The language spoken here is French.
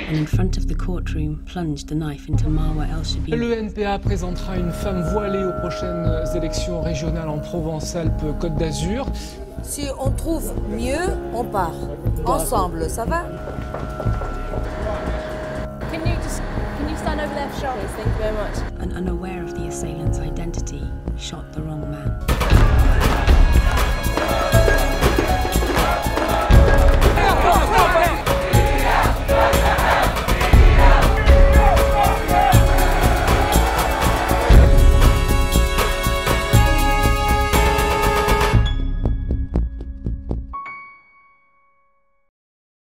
and in front of the courtroom plunged the knife into Marwa El-Shibili. Le NPA présentera une femme voilée aux prochaines élections régionales en Provence-Alpes-Côte d'Azur. Si on trouve mieux, on part. Ensemble, ça va? Can you stand over there for showers? Thank you very much. And unaware of the assailant's identity, shot the wrong man.